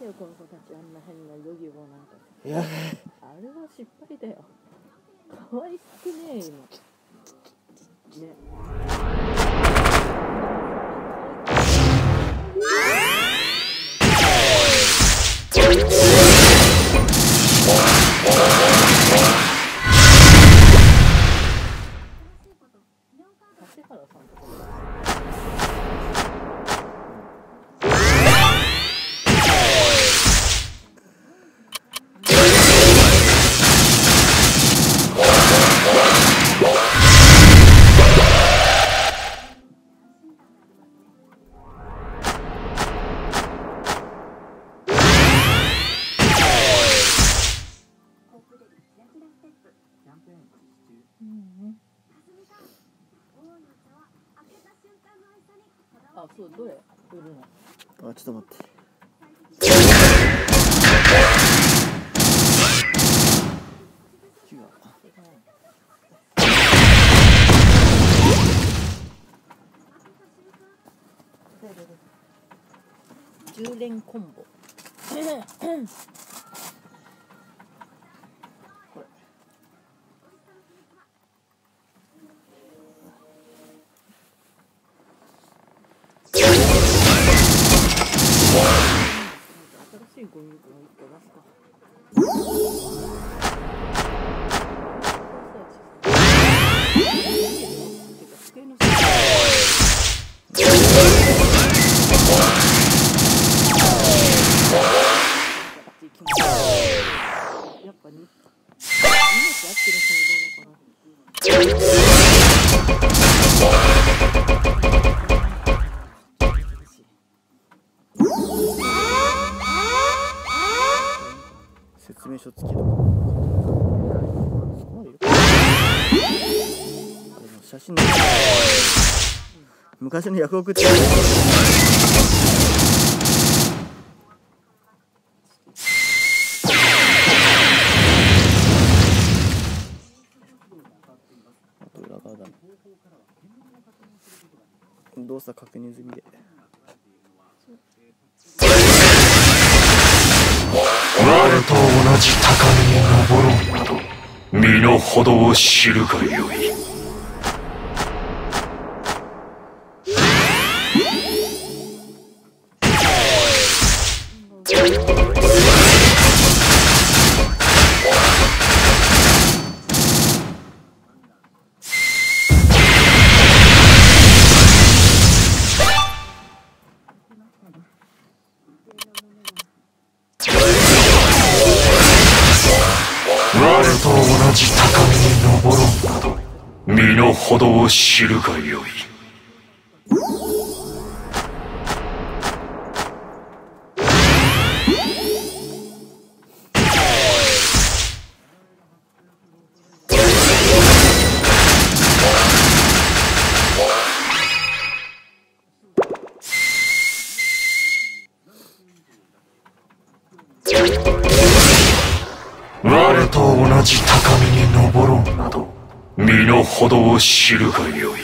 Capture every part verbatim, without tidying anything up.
よこの子たち、あんな変なヨギボーなんか。 いやあれは失敗だよ。可愛くねえ今ね。指原さんとかあ、そう、どれ売るの？ あ、ちょっと待って。違う。 じゅう連コンボ。これ。新しいゴミ袋一個出すか。やっぱに、命合ってる行動だから。 説明書付きだ。写真の昔のヤフオクってあと裏側だな。動作確認済みで。 我と同じ高みに登ろうなど身の程を知るがよい。我と同じ高みに登ろうなど身の程を知るがよい。我と同じ高みに登ろうなど身の程を知るがよい。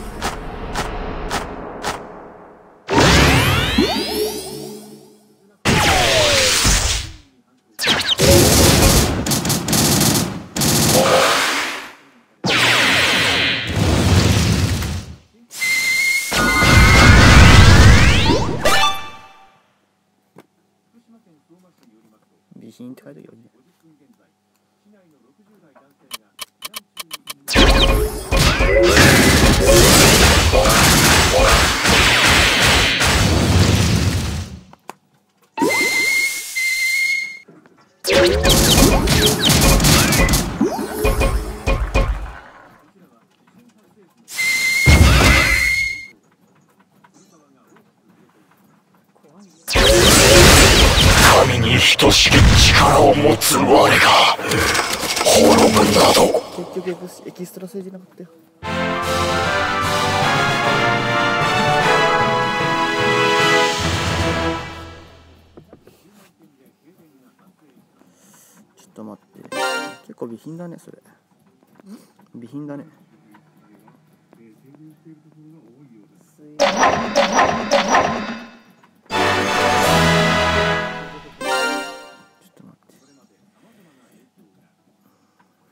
備品って書いてあるよね。 神に等しき力を持つ我が滅ぶなど。 結局エキストラ製じゃなかったよ。ちょっと待って、結構備品だねそれ。備品だね。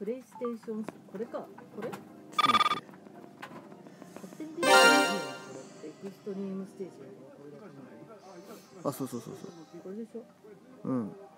プレイステーション、これか、これちょっと待って。 勝手に出てくるよね、これ。エクストリームステージがこれだと思う。 あ、そうそうそうそう。 これでしょ。 うん。